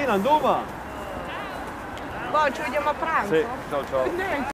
Martina, dove? Boh, ci vediamo a pranzo? Sì, ciao ciao.